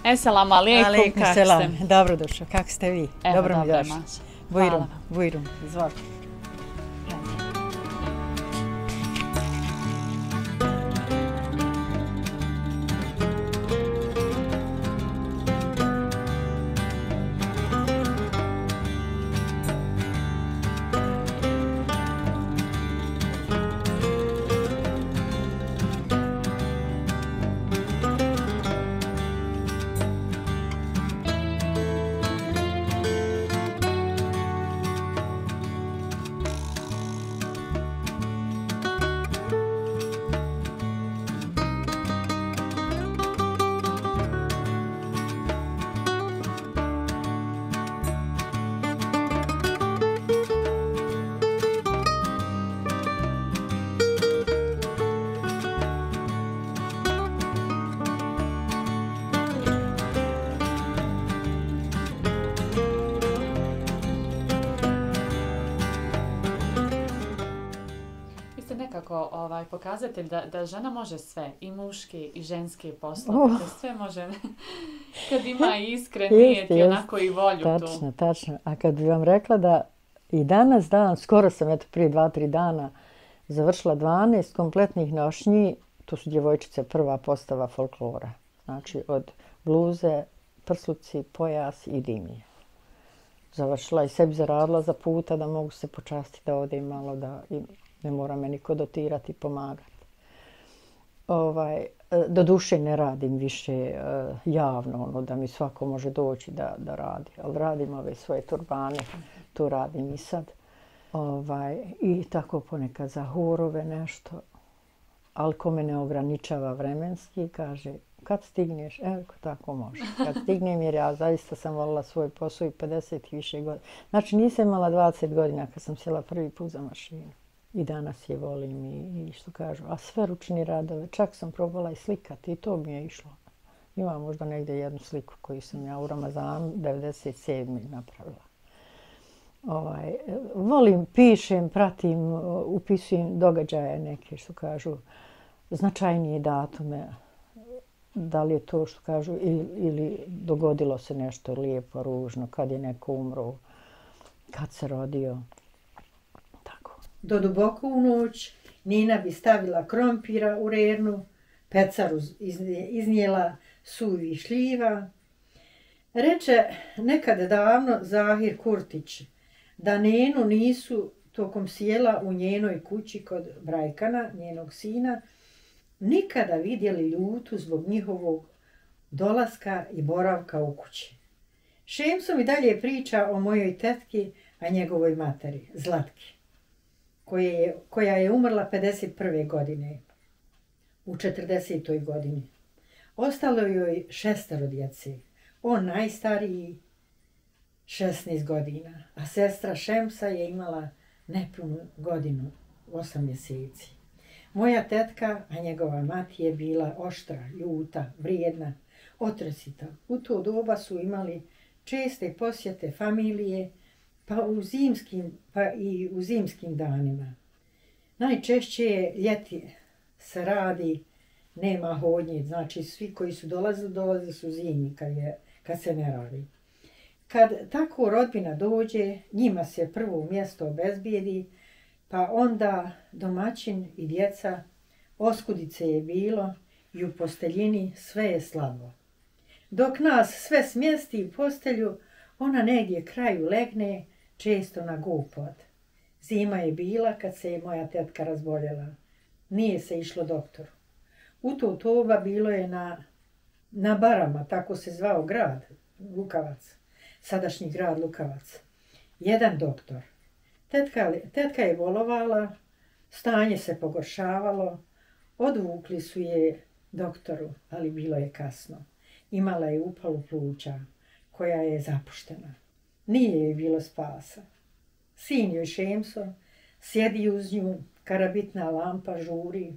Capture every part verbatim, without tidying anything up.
Esselam alaikum, Alaikum kako selam. ste? Dobro došao. Kako ste vi? Evo, Dobro mi dobro, došli. maša. Bujrum, Hvala. bujrum. Izvolite. Vi ste nekako ovaj, pokazatelj da, da žena može sve, i muški i ženski poslove, Oh. da sve može kad ima iskren nijet Jeste, i jeste. onako i volju tu. Tačno, tačno. A kad bi vam rekla da i danas dan, skoro sam eto prije dva, tri dana završila dvanaest kompletnih nošnji, to su djevojčice prva postava folklora. Znači od bluze, prsluci, pojas i dimije. Završila i sebi zaradila za puta da mogu se počastiti da odem malo da i ne mora me niko dotirati i pomagati. Ovaj, do duše ne radim više uh, javno, ono da mi svako može doći da, da radi. Ali radim ove svoje turbane, to radim i sad. Ovaj, I tako ponekad za horove nešto. Ali ko me ne ograničava vremenski, kaže kad stigneš, evo tako može. Kad stignem jer ja zaista sam volila svoj posao i pedeset i više godina. Znači nisam imala dvadeset godina kad sam sjela prvi put za mašinu. I danas je volim i, i što kažu, a sve ručni radove, čak sam probala i slikati i to mi je išlo. Imam možda negdje jednu sliku koju sam ja u Ramazanu devedeset sedme napravila. Ovaj, volim, pišem, pratim, upisujem događaje neke što kažu značajnije datume. Da li je to što kažu ili, ili dogodilo se nešto lijepo, ružno, kad je neko umro, kad se rodio. Do duboko u noć Nina bi stavila krompira u rernu, pecaru iznijela suvi šljiva. Reče nekad davno Zahir Kurtić da Nenu nisu tokom sjela u njenoj kući kod Brajkana, njenog sina, nikada vidjeli ljutu zbog njihovog dolaska i boravka u kući. Šemso mi dalje priča o mojoj tetki, a njegovoj materi, Zlatki, koje je, koja je umrla pedeset prve godine, u četrdesetoj godini. Ostalo joj šestero djece, on najstariji šesnaest godina, a sestra Šemsa je imala nepunu godinu, osam mjeseci. Moja tetka, a njegova mati je bila oštra, ljuta, vrijedna, otresita. U to doba su imali česte posjete familije, pa u zimskim, pa i u zimskim danima. Najčešće je ljeti se radi, nema hodnje, znači svi koji su dolazili, dolazili su zimi kad, je, kad se ne radi. Kad tako rodbina dođe, njima se prvo mjesto obezbijedi, pa onda domaćin i djeca, oskudice je bilo i u posteljini sve je slabo. Dok nas sve smjesti u postelju, ona negdje kraju legne, često na gopod. Zima je bila kad se je moja tetka razboljela. Nije se išlo doktoru. U to doba bilo je na, na Barama, tako se zvao grad, Lukavac, sadašnji grad Lukavac. Jedan doktor. Tetka, tetka je bolovala, stanje se pogoršavalo, odvukli su je doktoru, ali bilo je kasno. Imala je upalu pluća, koja je zapuštena. Nije joj bilo spasa. Sin joj Šemso sjedi uz nju, karabitna lampa žuri.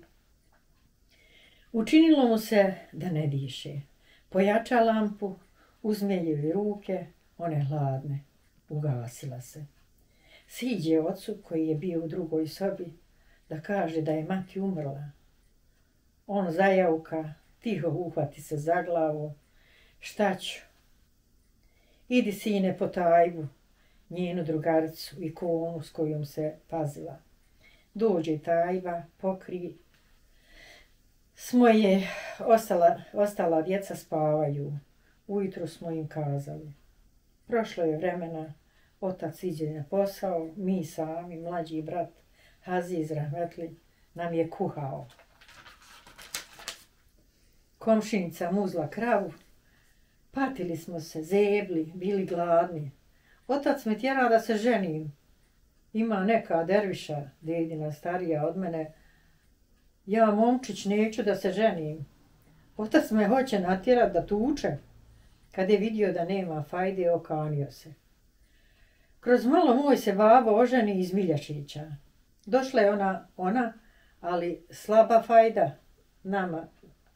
Učinilo mu se da ne diše. Pojača lampu, uzme joj ruke, one hladne, ugasila se. Siđe ocu koji je bio u drugoj sobi da kaže da je mati umrla. On zajauka, tiho uhvati se za glavu. Šta ću? Idi sine po Tajbu, njenu drugaricu i konu s kojom se pazila. Dođe Tajba, pokri. Smo je, ostala, ostala djeca spavaju. Ujutro smo im kazali. Prošlo je vremena, otac iđe na posao, mi sami, mlađi brat Aziz rahmetli, nam je kuhao. Komšinica muzla kravu, patili smo se, zebli, bili gladni. Otac me tjera da se ženim. Ima neka derviša, dedina starija od mene. Ja, momčić, neću da se ženim. Otac me hoće natjerat da tuče. Kad je vidio da nema fajde, okanio se. Kroz malo moj se babo oženi iz Miljašića. Došla je ona, ona, ali slaba fajda nama.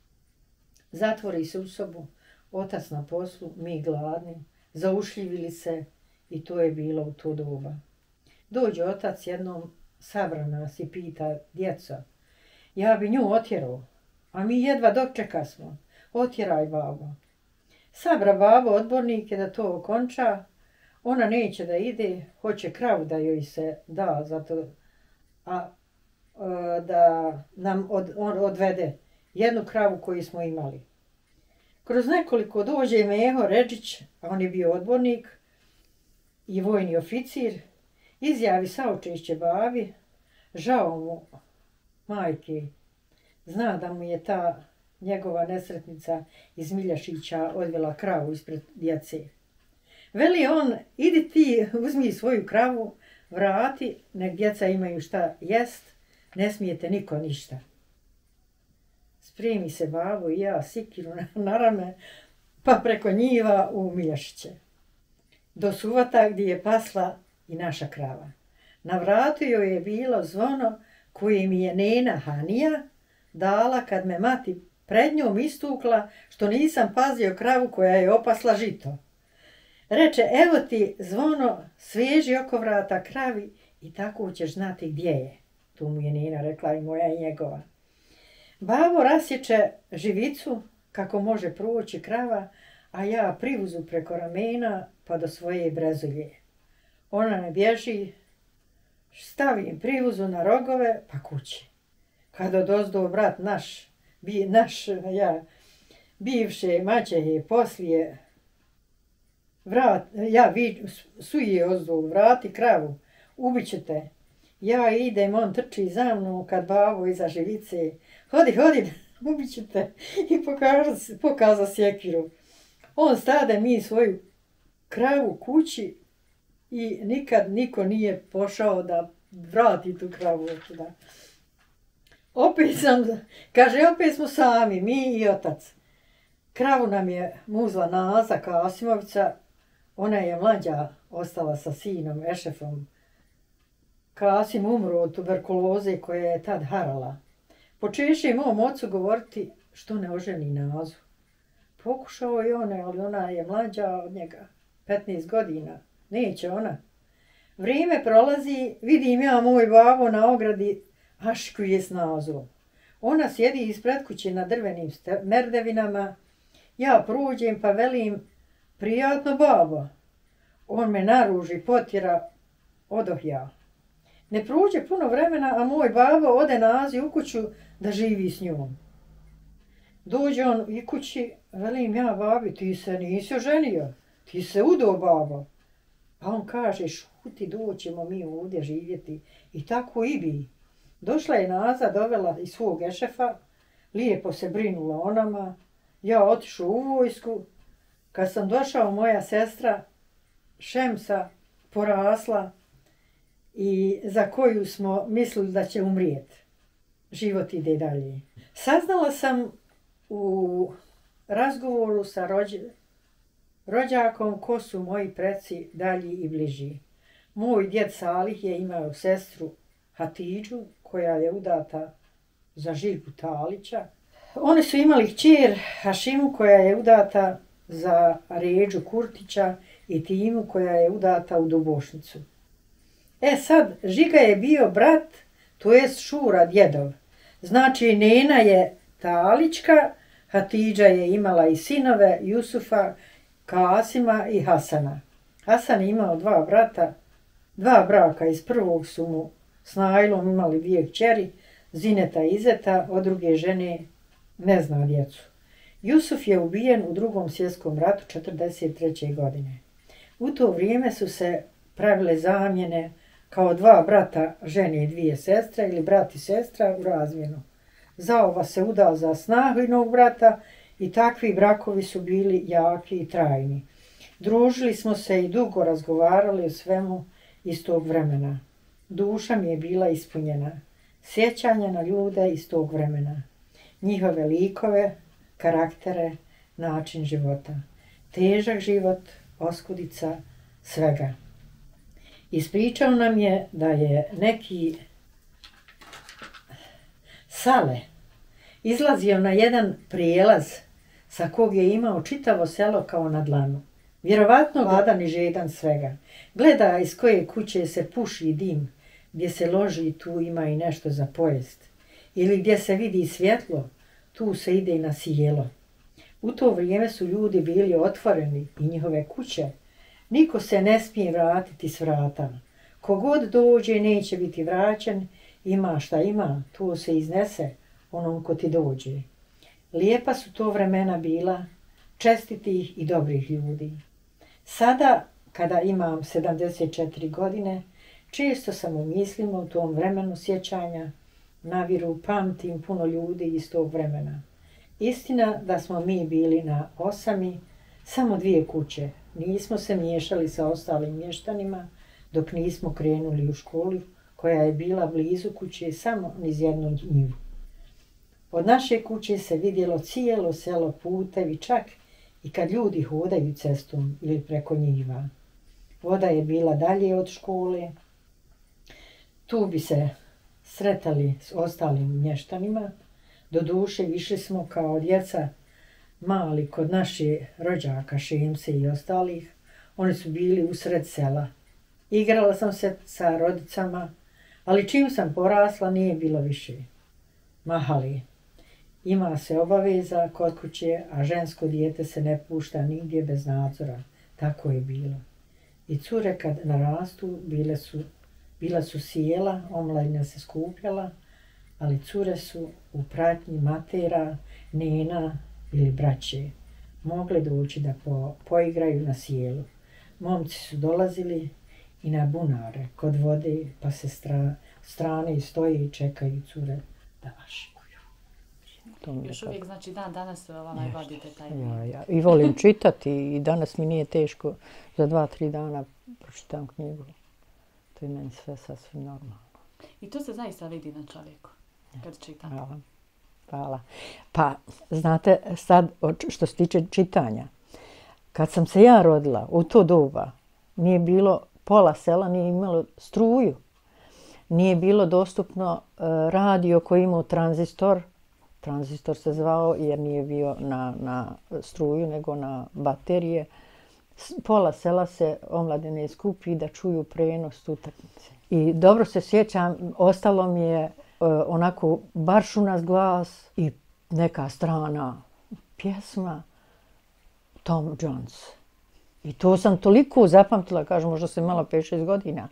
Zatvori se u sobu, otac na poslu, mi gladni, zaušljivili se i to je bilo u to doba. Dođe otac jednom, sabra nas i pita, djeco, ja bi nju otjerao, a mi jedva dočeka smo, otjeraj babo. Sabra babo odbornike da to okonča, ona neće da ide, hoće kravu da joj se da, zato, a, a da nam od, on odvede jednu kravu koju smo imali. Kroz nekoliko dođe Meho Redžić, a on je bio odbornik i vojni oficir, izjavi saučešće babi, žao mu majke, zna da mu je ta njegova nesretnica iz Miljašića odvela kravu ispred djece. Veli on, idi ti, uzmi svoju kravu, vrati, nek djeca imaju šta jest, ne smijete niko ništa. Spremi se babo i ja sikiru na rame, pa preko njiva u Miljašiće. Do suvata gdje je pasla i naša krava. Na vratu joj je bilo zvono koje mi je nena Hanija dala kad me mati pred njom istukla što nisam pazio kravu koja je opasla žito. Reče, evo ti zvono, sveži oko vrata kravi i tako ćeš znati gdje je. Tu mu je nena rekla i moja i njegova. Babo rasječe živicu kako može proći krava, a ja privuzu preko ramena pa do svoje brezulje. Ona ne bježi, stavim privuzu na rogove pa kući. Kad odozdo brat naš, bi, naš ja, bivše maćehe poslije vrat, ja vi, suje ozdo, vrati kravu, ubićete. Ja idem, on trči za mnom kad babo iza živice. Hodi, hodi, ubićete. I pokaza, pokaza sjekiru. On stade mi svoju kravu kući i nikad niko nije pošao da vrati tu kravu. Da. Opet sam, kaže, opet smo sami, mi i otac. Kravu nam je muzla Naza Kasimovica, ona je mlađa ostala sa sinom Ešefom. Kasim umro od tuberkuloze koja je tad harala. Počeše mom ocu govoriti što ne oženi Nazu. Pokušao je ona, ali ona je mlađa od njega, petnaest godina. Neće ona. Vrijeme prolazi, vidim ja moj babo na ogradi aškuje s Nazom. Ona sjedi ispred kuće na drvenim merdevinama. Ja prođem pa velim, prijatno babo. On me naruži, potjera, odoh ja. Ne prođe puno vremena, a moj babo ode Nazi u kuću da živi s njom. Dođe on i kući, velim ja babi, ti se nisi oženio, ti se udo babo. A on kaže, šuti, doćemo mi ovdje živjeti. I tako i bi. Došla je Naza, dovela i svog Ešefa, lijepo se brinula o nama. Ja otišao u vojsku. Kad sam došao, moja sestra Šemsa porasla i za koju smo mislili da će umrijeti. Život ide dalje. Saznala sam u razgovoru sa rođ... rođakom ko su moji preci dalji i bliži. Moj djed Salih je imao sestru Hatidžu koja je udata za Živku Talića. Oni su imali kćer Hašimu koja je udata za Ređu Kurtića i Timu koja je udata u Dubošnicu. E sad, Žiga je bio brat, to jest Šura djedov. Znači, nena je Talićka, Hatidža je imala i sinove Jusufa, Kasima i Hasana. Hasan je imao dva brata, dva braka, iz prvog su mu s Nailom imali dvije kćeri, Zineta i Izeta, od druge žene ne zna djecu. Jusuf je ubijen u drugom svjetskom ratu četrdeset treće godine. U to vrijeme su se pravile zamjene kao dva brata žene i dvije sestre ili brat i sestra u razmjenu. Zaoba se udao za snahinog brata i takvi brakovi su bili jaki i trajni. Družili smo se i dugo razgovarali o svemu iz tog vremena. Duša mi je bila ispunjena. Sjećanja na ljude iz tog vremena. Njihove likove, karaktere, način života. Težak život, oskudica, svega. Ispričao nam je da je neki Sale izlazio na jedan prijelaz sa kog je imao čitavo selo kao na dlanu. Vjerovatno gladan i žedan svega. Gleda iz koje kuće se puši dim, gdje se loži, tu ima i nešto za pojest. Ili gdje se vidi svjetlo, tu se ide i na sjelo. U to vrijeme su ljudi bili otvoreni i njihove kuće. Niko se ne smije vratiti s vrata. Kogod dođe neće biti vraćen, ima šta ima, to se iznese onom ko ti dođe. Lijepa su to vremena bila, čestitih i dobrih ljudi. Sada, kada imam sedamdeset četiri godine, često sam u mislima u tom vremenu sjećanja, naviru pamtim puno ljudi iz tog vremena. Istina da smo mi bili na osami, samo dvije kuće. Nismo se miješali sa ostalim mještanima dok nismo krenuli u školu koja je bila blizu kuće samo niz jednu njivu. Od naše kuće se vidjelo cijelo selo, putevi, čak i kad ljudi hodaju cestom ili preko njiva. Voda je bila dalje od škole. Tu bi se sretali s ostalim mještanima. Doduše više smo kao djeca mali kod naše rođaka, Šemse i ostalih. Oni su bili usred sela. Igrala sam se sa rodicama, ali čim sam porasla nije bilo više. Mahali. Ima se obaveza kod kuće, a žensko dijete se ne pušta nigdje bez nadzora. Tako je bilo. I cure kad narastu, bile su, bila su sjela, omladina se skupljala, ali cure su u pratnji matera, nena ili braće mogle doći da po, poigraju na sjelu. Momci su dolazili i na bunare kod vode, pa se stra, strane i stoji i čekaju cure da vašikuju. Još uvijek, znači, dan danas ovaj vodite taj ja, ja. I volim čitati i danas mi nije teško za dva, tri dana pročitam knjigu. To je meni sve sasvim normalno. I to se zaista vidi na čovjeku kad čita. Hvala. Hvala. Pa, znate, sad što se tiče čitanja, kad sam se ja rodila u to doba, nije bilo, pola sela nije imalo struju. Nije bilo dostupno uh, radio koji imao tranzistor. Tranzistor se zvao jer nije bio na, na struju nego na baterije. Pola sela se omladine skupi da čuju prenos utakmice. I dobro se sjećam, ostalo mi je uh, onako baršunas glas i neka strana pjesma Tom Jones. I to sam toliko zapamtila, kažem, možda sam imala pet šest godina.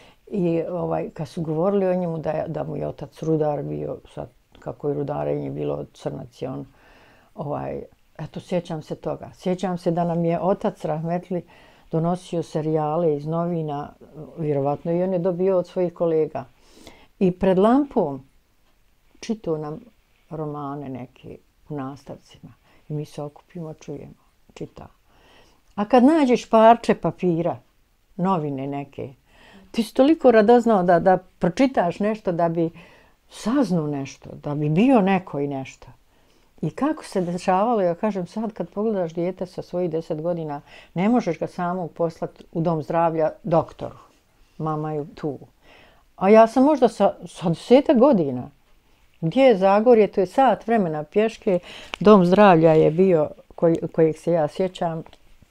I ovaj, kad su govorili o njemu da, je, da mu je otac rudar bio, sad kako je rudarenje bilo crnac i on, ovaj, eto, sjećam se toga. Sjećam se da nam je otac rahmetli donosio serijale iz novina, vjerovatno i on je dobio od svojih kolega. I pred lampom čitao nam romane neke u nastavcima. I mi se okupimo, čujemo, čita. A kad nađeš parče papira, novine neke, ti si toliko radoznao da, da pročitaš nešto, da bi saznao nešto, da bi bio neko i nešto. I kako se dešavalo, ja kažem sad kad pogledaš dijete sa svojih deset godina, ne možeš ga samog poslati u dom zdravlja doktoru. Mama je tu. A ja sam možda sa, sa desetak godina. Gdje je Zagorje? To je sat vremena pješke. Dom zdravlja je bio, koji, kojeg se ja sjećam,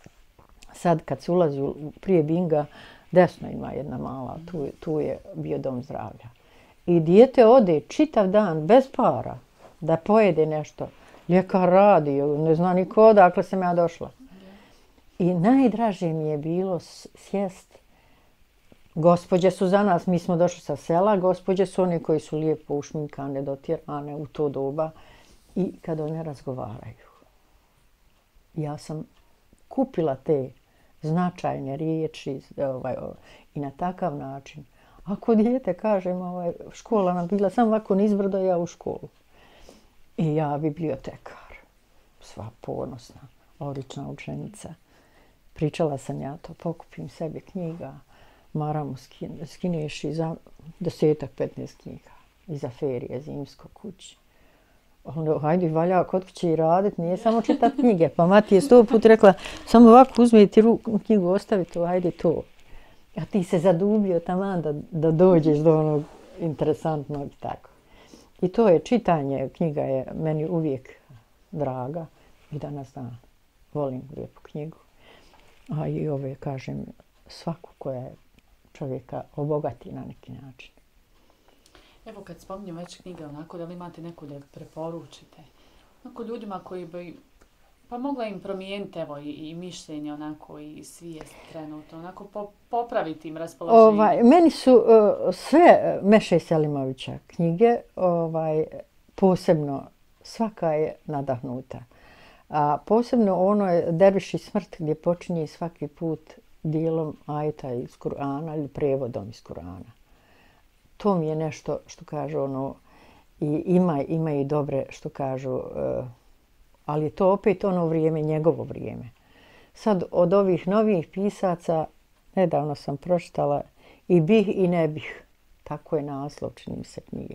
sad kad se ulazi prije Binga, desno ima jedna mala, tu, tu je bio dom zdravlja. I dijete ode čitav dan bez para da pojede nešto. Ljekar radi, ne zna niko odakle sam ja došla. I najdraže mi je bilo sjest. Gospođe su za nas, mi smo došli sa sela, gospođe su one koji su lijepo ušminkane, dotjerane u to doba i kad one razgovaraju. Ja sam kupila te značajne riječi ovaj, i na takav način. Ako dijete, kažem, ovaj, škola nam bila samo ovako nizbrdo, ja u školu. I ja bibliotekar, sva ponosna, odlična učenica. Pričala sam ja to, pokupim sebi knjiga, maramu skineš i za desetak, petnaest knjiga. I za ferije, zimsko kući. Onda, hajde, valja kod kuće i radit, nije samo čitat knjige. Pa mati je sto put rekla, samo ovako uzmi ti knjigu, ostavi to, hajde to. A ti se zadubio taman da, da dođeš do onog interesantnog i tako. I to je čitanje, knjiga je meni uvijek draga i danas dan. Volim lijepu knjigu. A i ove, kažem, svaku koja je čovjeka obogati na neki način. Evo kad spominjem već knjige, onako, da li imate neku da preporučite? Onako ljudima koji bi, pa mogla im promijeniti evo i, i mišljenje, onako, i svijest trenutno, onako po, popraviti im raspoloženje. Ovaj, meni su uh, sve Meše Selimovića knjige, ovaj, posebno, svaka je nadahnuta. A posebno ono je Derviš i smrt gdje počinje svaki put dijelom ajeta iz Kur'ana ili prevodom iz Kur'ana. To mi je nešto što kažu ono, i ima, ima i dobre što kažu, uh, ali je to opet ono vrijeme, njegovo vrijeme. Sad od ovih novih pisaca, nedavno sam pročitala i bih i ne bih. Tako je naslov, čini mi se, knjige.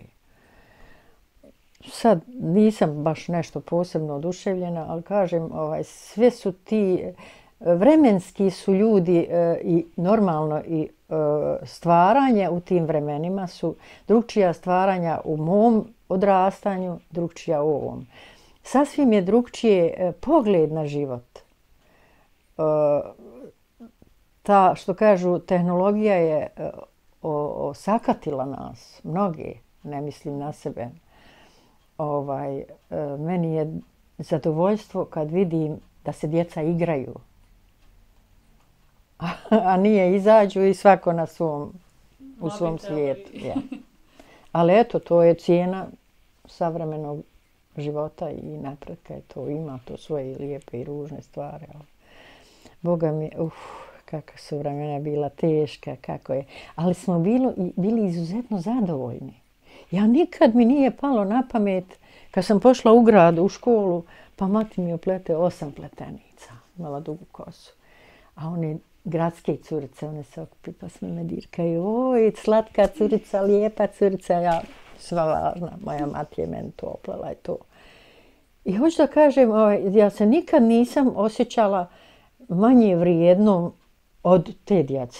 Sad nisam baš nešto posebno oduševljena, ali kažem, ovaj, sve su ti, vremenski su ljudi e, i normalno i e, stvaranje u tim vremenima su drugčija stvaranja u mom odrastanju, drugčija u ovom. Sasvim je drugčije e, pogled na život. E, ta, što kažu, tehnologija je e, osakatila nas, mnogi, ne mislim na sebe. Ovaj, e, meni je zadovoljstvo kad vidim da se djeca igraju, a, a nije izađu i svako na svom, u svom svijetu. Ja. Ali eto, to je cijena savremenog života i napretka. To ima to svoje lijepe i ružne stvari. Ali, Boga mi, uf, kakva su vremena bila teška, kako je. Ali smo bilo, bili izuzetno zadovoljni. Ja nikad mi nije palo na pamet, kad sam pošla u grad, u školu, pa mati mi oplete osam pletenica, imala dugu kosu. A one gradske curice, one se okupi pa s me dirkaju, oj, slatka curica, lijepa curica, ja sva važna, moja mati je meni to oplela i to. I hoću da kažem, ja se nikad nisam osjećala manje vrijednom od te djece.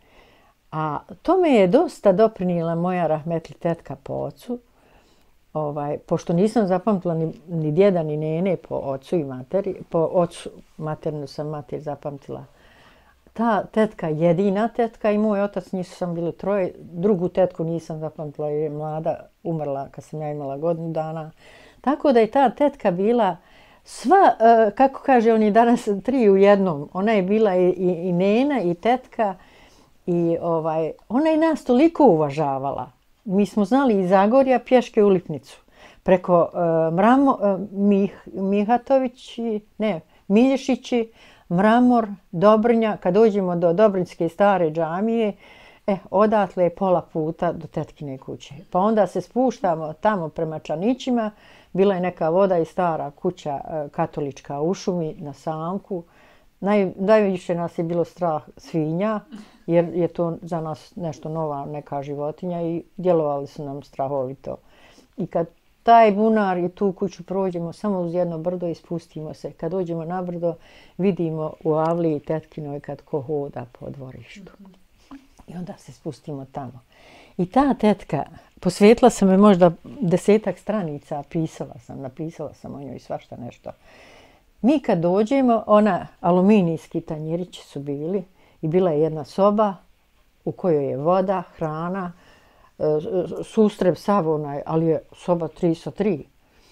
A to me je dosta doprinijela moja rahmetli tetka po ocu, ovaj, pošto nisam zapamtila ni, ni djeda ni nene po ocu i materi, po ocu maternu sam mater zapamtila. Ta tetka, jedina tetka i moj otac, nisu sam bili troje, drugu tetku nisam zapamtila jer je mlada, umrla kad sam ja imala godinu dana. Tako da je ta tetka bila sva, kako kaže oni danas, tri u jednom. Ona je bila i, i, i nena i tetka. I ovaj, ona je nas toliko uvažavala. Mi smo znali iz Zagorja pješke u Lipnicu. Preko uh, Mramo, uh, Mih, Mihatovići, ne, Milješići, Mramor, Dobrnja. Kad dođemo do Dobrinjske stare džamije, eh, odatle je pola puta do tetkine kuće. Pa onda se spuštamo tamo prema Čanićima. Bila je neka voda i stara kuća uh, katolička u šumi na Samku. Naj, najviše nas je bilo strah svinja, jer je to za nas nešto nova neka životinja i djelovali su nam strahovito. I kad taj bunar i tu kuću prođemo samo uz jedno brdo i spustimo se. Kad dođemo na brdo vidimo u avliji tetkinoj kad ko hoda po dvorištu. I onda se spustimo tamo. I ta tetka, posvetila sam je možda desetak stranica, pisala sam, napisala sam o njoj svašta nešto. Mi kad dođemo, ona, aluminijski tanjirići su bili i bila je jedna soba u kojoj je voda, hrana, sustreb sav onaj, ali je soba tri sa tri.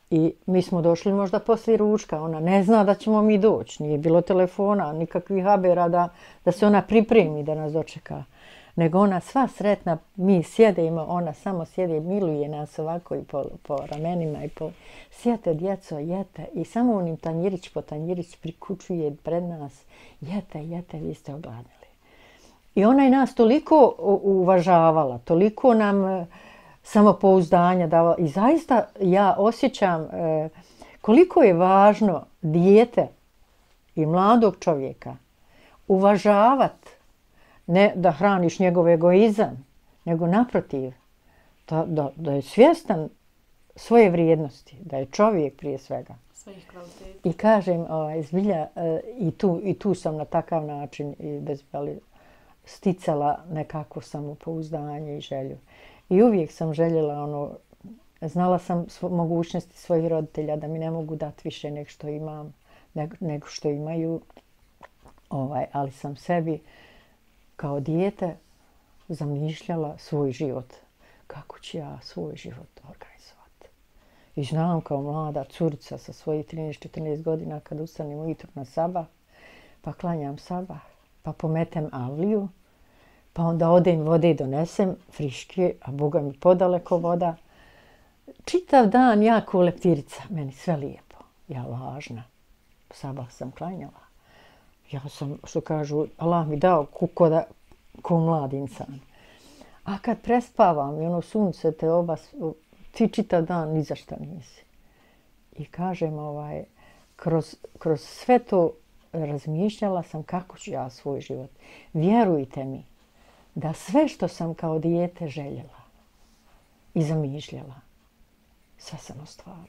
I mi smo došli možda poslije ručka. Ona ne zna da ćemo mi doći. Nije bilo telefona, nikakvih habera da, da se ona pripremi da nas dočeka. Nego ona sva sretna, mi sjedimo, ona samo sjede, miluje nas ovako i po, po ramenima i po... Sjete, djeco, jete. I samo onim tanjirić po tanjirić prikučuje pred nas. Jete, jete, vi ste ogladnili. I ona je nas toliko uvažavala, toliko nam samopouzdanja davala. I zaista ja osjećam e, koliko je važno dijete i mladog čovjeka uvažavati. Ne da hraniš njegov egoizam, nego naprotiv, da, da, da je svjestan svoje vrijednosti, da je čovjek prije svega. Svojih kvaliteta. I kažem, ovaj, zbilja, e, i, tu, i tu sam na takav način i bez, ali, sticala nekako samopouzdanje i želju. I uvijek sam željela, ono, znala sam svo, mogućnosti svojih roditelja da mi ne mogu dati više nego što imam, nego, nego što imaju, ovaj, ali sam sebi kao dijete zamišljala svoj život. Kako ću ja svoj život organizovati? I znam kao mlada curica sa svojih trinaest četrnaest godina kad ustanem ujutro na sabah, pa klanjam sabah, pa pometem avliju, pa onda odem vode donesem, friške, a Boga mi podaleko voda. Čitav dan ja ko leptirica, meni sve lijepo, ja važna. Sabah sam klanjala. Ja sam, što kažu, Allah mi dao ko, da, ko mlad insan. A kad prespavam i ono sunce te oba, ti čitav dan ni za šta nisi. I kažem, ovaj, kroz, kroz sve to razmišljala sam kako ću ja svoj život. Vjerujte mi da sve što sam kao dijete željela i zamišljala, sve sam ostvarila.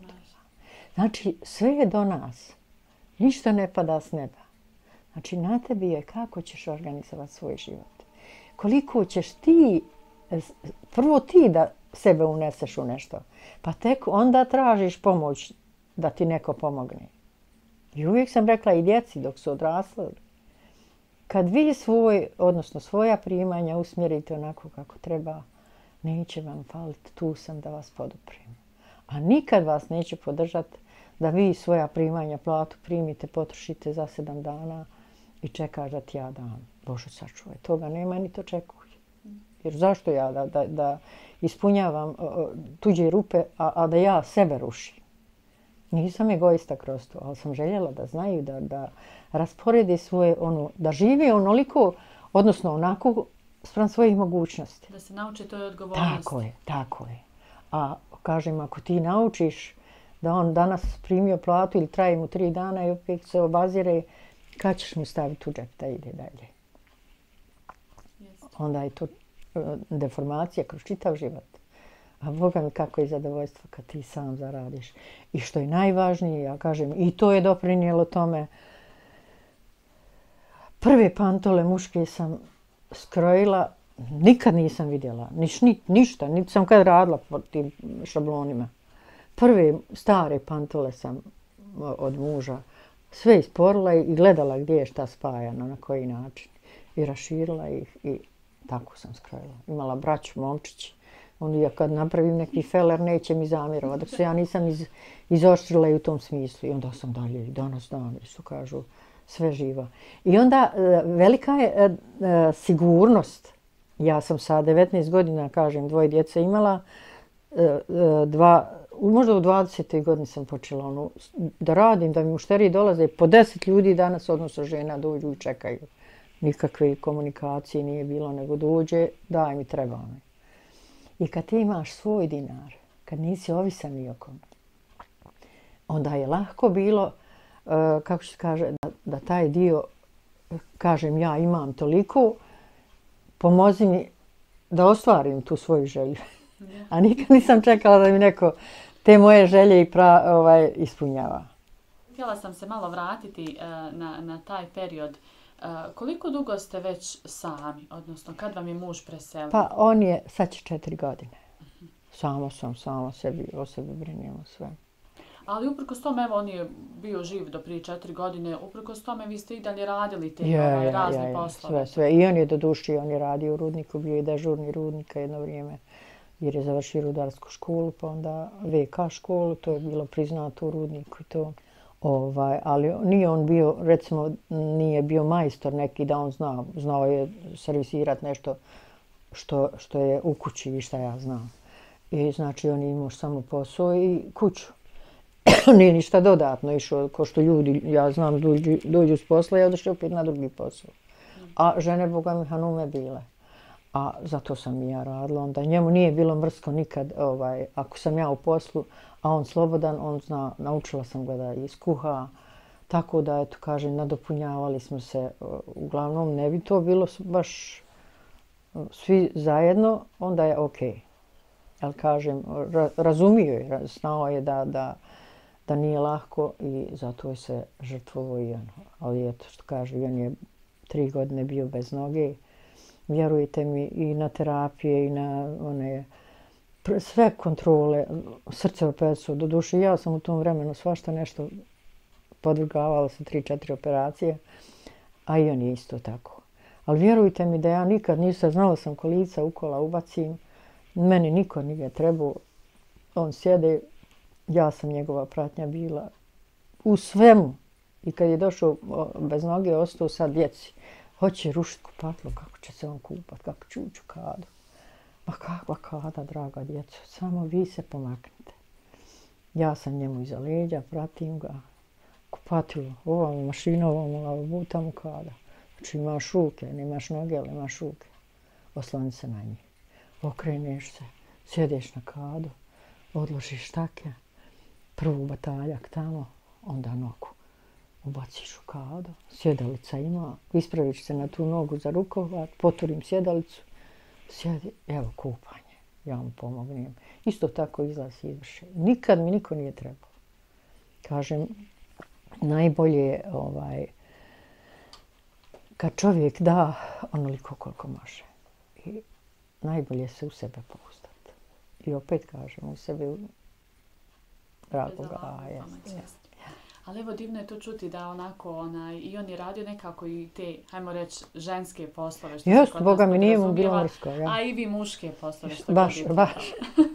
Znači, sve je do nas. Ništa ne pada s neba. Znači, na tebi je kako ćeš organizovati svoj život. Koliko ćeš ti, prvo ti da sebe uneseš u nešto, pa tek onda tražiš pomoć da ti neko pomogne. I uvijek sam rekla i djeci dok su odrasli, kad vi svoj, odnosno svoja primanja usmjerite onako kako treba, neće vam faliti, tu sam da vas poduprem. A nikad vas neće podržati da vi svoja primanja, platu primite, potrošite za sedam dana i čekaš da ti ja dam. Bože sačuvaj, toga nema ni to čekuj. Jer zašto ja da, da, da ispunjavam uh, tuđe rupe, a, a da ja sebe rušim? Nisam egoista kroz to, ali sam željela da znaju da, da rasporedi svoje, ono, da žive onoliko, odnosno onako spram svojih mogućnosti. Da se nauči toj odgovornosti. Tako je, tako je. A kažem, ako ti naučiš da on danas primio platu ili traje mu tri dana i opet se obazire, kad ćeš mu staviti u džep da ide dalje? Jest. Onda je to deformacija kroz čitav život. A Boga mi kako je zadovoljstvo kad ti sam zaradiš. I što je najvažnije, ja kažem, i to je doprinijelo tome. Prve pantole muške sam skrojila, nikad nisam vidjela, niš, ni, ništa, niti sam kad radila po tim šablonima. Prve stare pantole sam od muža sve isporila i gledala gdje je šta spajano, na koji način. I raširila ih i tako sam skrojila. Imala braću, momčići. Oni ja kad napravim neki feler neće mi zamirati, dok se ja nisam iz, izoštrila i u tom smislu. I onda sam dalje i danas dan, što kažu, sve živo. I onda velika je sigurnost. Ja sam sa devetnaest godina, kažem, dvoje djece imala. Dva, možda u dvadesetoj godini sam počela ono, da radim, da mi mušteriji dolaze. Po deset ljudi danas, odnosno žena, dođu i čekaju. Nikakve komunikacije nije bilo, nego dođe, daj mi, treba mi. I kad ti imaš svoj dinar, kad nisi ovisan ni o kom, onda je lahko bilo, uh, kako se kaže, da, da taj dio, kažem ja imam toliko, pomozi mi da ostvarim tu svoju želju. A nikad nisam čekala da mi neko te moje želje i pra, ovaj, ispunjava. Htjela sam se malo vratiti uh, na, na taj period. Uh, koliko dugo ste već sami, odnosno kad vam je muž preselio? Pa on je, sad će četiri godine. Uh-huh. Samo sam, samo sebi, o sebi brinimo sve. Ali uprkos tome, evo, on je bio živ do prije četiri godine, uprkos tome vi ste i dalje radili te je, ovaj, je, razne je, poslove. Sve, sve. I on je do duši, on je radio u rudniku, bio je dežurni rudnika jedno vrijeme. jer je završio rudarsku školu, pa onda ve ka školu, to je bilo priznato u Rudniku i to. Ovaj, ali nije on bio, recimo, nije bio majstor neki da on zna, znao je servisirati nešto što, što je u kući i šta ja znam. I znači on je imao samo posao i kuću. Nije ništa dodatno išao, ko što ljudi, ja znam, dođu, dođu s posla i odošli opet na drugi posao. A žene, boga mi, hanume bile. A zato sam i ja radila. Onda njemu nije bilo mrsko nikad, ovaj, ako sam ja u poslu, a on slobodan, on zna, naučila sam ga da iskuha. Tako da, eto, kažem, nadopunjavali smo se. Uglavnom, ne bi to bilo baš svi zajedno, onda je okej. Okay. Ali kažem, razumio je, znao je da, da, da nije lako i zato je se žrtvovo i ono. Ali eto, što kaže, on je tri godine bio bez noge. Vjerujte mi, i na terapije i na one sve kontrole, srce opecu, do duše. Ja sam u tom vremenu svašta nešto podvrgavala sa tri, četiri operacije, a i on je isto tako. Ali vjerujte mi da ja nikad nisam znala sam kolica ukola ubacim. Meni niko nije trebao. On sjede, ja sam njegova pratnja bila u svemu. I kad je došao bez noge, ostao sad djeci. Hoće rušiti kupatlo, kako će se on kupat, kako će ući u kadu. Ma kakva kada, draga djeco, samo vi se pomaknite. Ja sam njemu iza leđa, pratim ga, kupatilo, ovom mašinu, ovom butam u kada. Znači imaš ruke, nemaš noge, ali imaš ruke. Osloni se na njih. Okreneš se, sjedeš na kadu, odložiš štake, prvu bataljak tamo, onda nogu. Ubaciš u kadu, sjedalica ima, ispraviš se na tu nogu za rukovat, poturim sjedalicu, sjedi, evo kupanje, ja mu pomognem. Isto tako izlaz izvrše. Nikad mi niko nije trebao. Kažem, najbolje je ovaj, kad čovjek da onoliko koliko može. I najbolje se u sebe pouzdati. I opet kažem, u sebe dragoga. Ali evo divno je to čuti da onako onaj, i on je radio nekako i te, hajmo reći, ženske poslove. Što Just, boga mi nije mu bilo mrsko. Ja. A i vi muške poslove. Što baš, baš.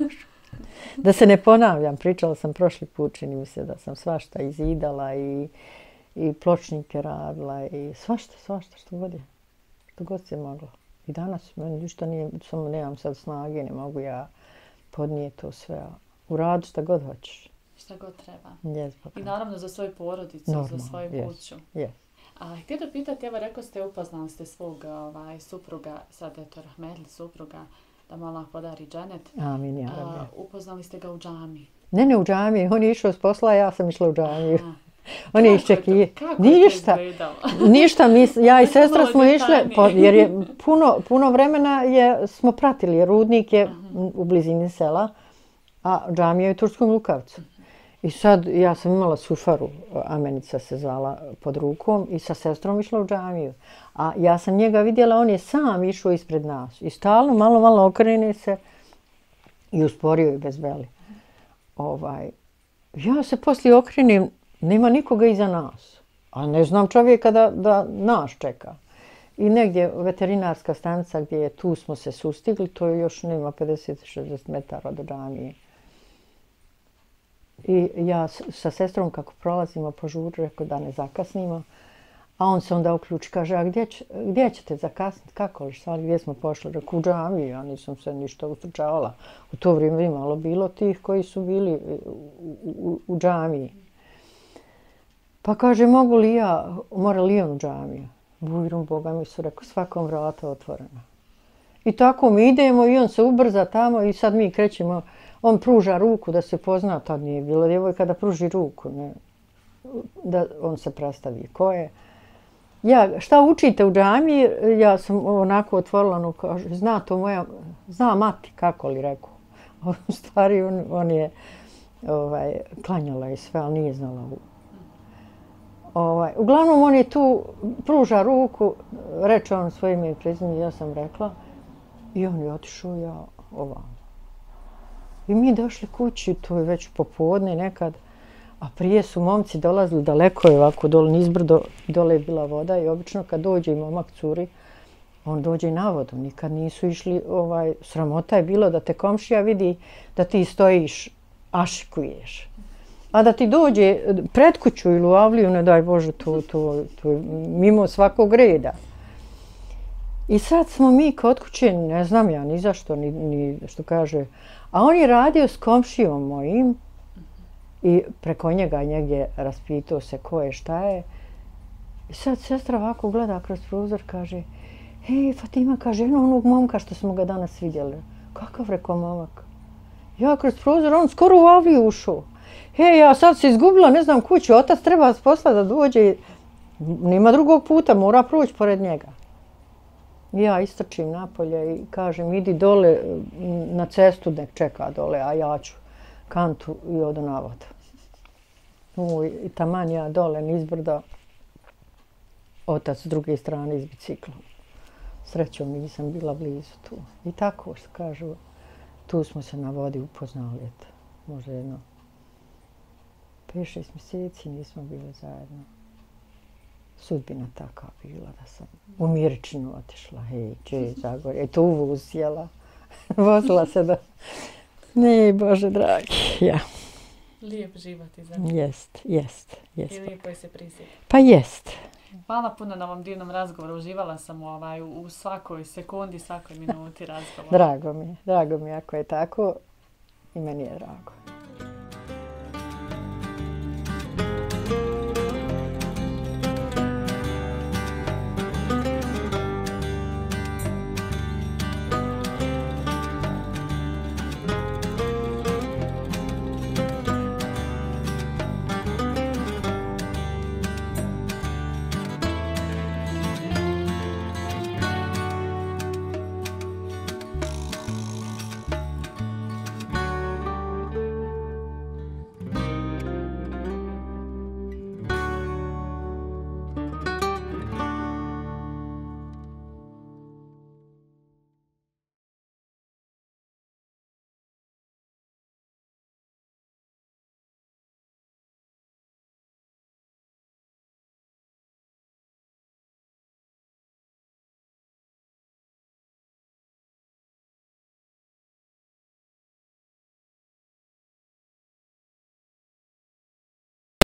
Da se ne ponavljam, pričala sam prošli put, čini mi se da sam svašta izidala i, i pločnike radila i svašta, svašta što god je. Što god se moglo. I danas meni ništa nije, samo nemam sad snage, ne mogu ja podnijeti to sve. U radu šta god hoćeš. Šta god treba. Yes, I naravno za svoju porodicu, Normal, za svoju yes, kuću. Yes. A htio da pitati, evo rekao ste, upoznali ste svog ovaj, supruga, sad eto rahmetli supruga, da mu Allah podari dženet. Amin, ja rabbi. Upoznali ste ga u džami. Ne, ne u džami, on je išao s posla, a ja sam išla u džamiju. On je iščekio. Kako ništa, je to ništa, mi, ja i sestra smo išle, po, jer je puno, puno vremena je, smo pratili, jer Rudnik je uh-huh. u blizini sela, a džamija je u Turskom Lukavcu. I sad ja sam imala sufaru, Amenica se zvala, pod rukom i sa sestrom išla u džamiju. A ja sam njega vidjela, on je sam išao ispred nas. I stalno, malo, malo okrene se i usporio je bez veli. Ovaj, ja se poslije okrenem, nema nikoga iza nas. A ne znam čovjeka da, da nas čeka. I negdje veterinarska stanica gdje je, tu smo se sustigli, to je još nema pedeset šezdeset metara od džamije. I ja sa sestrom kako prolazimo po žuru, rekao da ne zakasnimo. A on se onda uključi, kaže, a gdje, će, gdje ćete zakasniti, kako li, sad gdje smo pošli? Rekao, u džamiju, ja nisam se ništa ustručavala. U to vrijeme imalo bilo tih koji su bili u, u, u džamiji. Pa kaže, mogu li ja, mora li on u džamiju? Bujrum, Boga mi su rekao, svakom vrata otvorena. I tako mi idemo i on se ubrza tamo i sad mi krećemo. On pruža ruku da se pozna, tad nije bila djevojka da pruži ruku, ne, da on se predstavi ko je. Ja, šta učite u džamiji? Ja sam onako otvorila, no kaže, zna to moja, zna mati, kako li rekao. U stvari on, on je ovaj, klanjala i sve, ali nije znala. Ovaj, uglavnom on je tu, pruža ruku, reče on svoje ime i prezime, ja sam rekla, i on je otišao, ja ovamo. I mi došli kući, to je već popodne nekad, a prije su momci dolazili, daleko je ovako dole nizbrdo, dole je bila voda i obično kad dođe i momak curi, On dođe na vodu, nikad nisu išli, ovaj, sramota je bilo da te komšija vidi da ti stojiš, ašikuješ. A da ti dođe pred kuću ili u avliju, ne daj Bože, to, to, to mimo svakog reda. I sad smo mi kod kuće, ne znam ja ni zašto, ni, ni što kaže, a on je radio s komšijom mojim i preko njega njegdje raspitao se ko je, šta je. I sad sestra ovako gleda kroz prozor, kaže, hej, Fatima, kaže, eno onog momka što smo ga danas vidjeli. Kakav, rekao momak? Ja kroz prozor, on skoro u avliju ušao. Hej, ja sad se izgubila, ne znam kuću, otac treba posla da dođe, nema drugog puta, mora proći pored njega. Ja istrčim napolje i kažem, idi dole na cestu, nek čeka dole, a ja ću kantu i odu na vodu. Uj, i taman ja dole nizbrdo, otac s druge strane iz biciklom. Srećom nisam bila blizu tu. I tako što kažu, tu smo se na vodi upoznali, eto, možda jedno pet šest mjeseci nismo bili zajedno. Sudbina taka bila da sam u Miričinu otišla, hej, če Zagorje, tu vuz sjela, vozila se da... Ne, Bože dragi, ja. Lijep život i Zagorje. Jest, jest, jest. I lijepo je se prisjetiti. Pa jest. Hvala puno na ovom divnom razgovoru. Uživala sam ovaj, u svakoj sekundi, svakoj minuti razgovora. Drago mi je, drago mi je ako je tako i meni je drago.